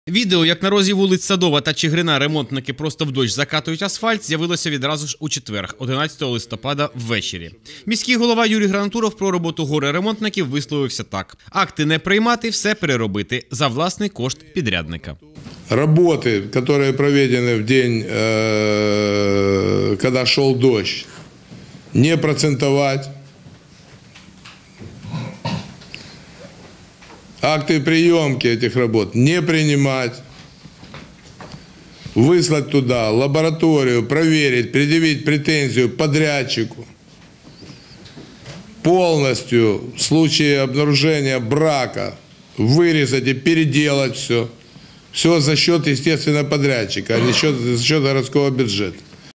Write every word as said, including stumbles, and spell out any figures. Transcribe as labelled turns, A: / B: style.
A: Відео, як на розі вулиць Садова та Чигирина ремонтники просто в дощ закатують асфальт, з'явилося відразу ж у четвер, одинадцятого листопада ввечері. Міський голова Юрій Гранатуров про роботу горе-ремонтників висловився так. Акти не приймати, все переробити за власний кошт підрядника.
B: Работы, которые проведены в день, когда шел дождь, не процентовать. Акты приемки этих работ не принимать. Выслать туда лабораторию, проверить, предъявить претензию подрядчику. Полностью в случае обнаружения брака вырезать и переделать все. Все за счет, естественно, подрядчика, а не за счет городского бюджета.